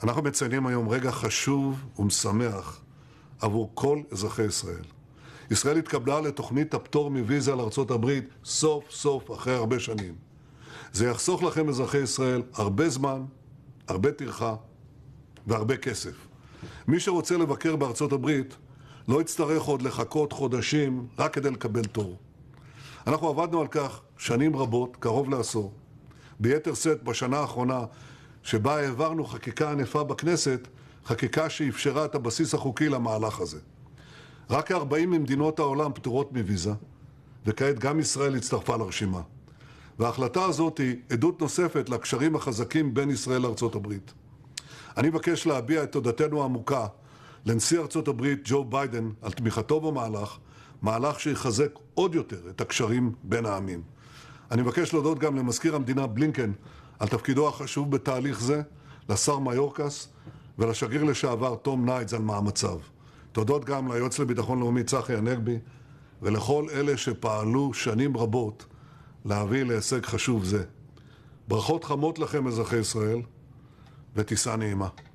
אנחנו מציינים היום רגע חשוב ומשמח עבור כל אזרחי ישראל. ישראל התקבלה לתוכנית הפטור מוויזה לארצות הברית סוף סוף אחרי הרבה שנים. זה יחסוך לכם אזרחי ישראל הרבה זמן, הרבה טרחה והרבה כסף. מי שרוצה לבקר בארצות הברית לא יצטרך עוד לחכות חודשים רק כדי לקבל תור. אנחנו עבדנו על כך שנים רבות, קרוב לעשור. ביתר שאת בשנה האחרונה שבה העברנו חקיקה ענפה בכנסת, חקיקה שאפשרה את הבסיס החוקי למהלך הזה. רק 40 ממדינות העולם פטורות מוויזה, וכעת גם ישראל הצטרפה לרשימה. וההחלטה הזאת היא עדות נוספת לקשרים החזקים בין ישראל לארצות הברית. אני מבקש להביע את תודתנו העמוקה לנשיא ארצות הברית ג'ו ביידן על תמיכתו במהלך, מהלך שיחזק עוד יותר את הקשרים בין העמים. אני מבקש להודות גם למזכיר המדינה בלינקן על תפקידו החשוב בתהליך זה, לשר מיורקס ולשגריר לשעבר תום ניידס על מאמציו. תודות גם ליועץ לביטחון לאומי צחי הנגבי ולכל אלה שפעלו שנים רבות להביא להישג חשוב זה. ברכות חמות לכם אזרחי ישראל וטיסה נעימה.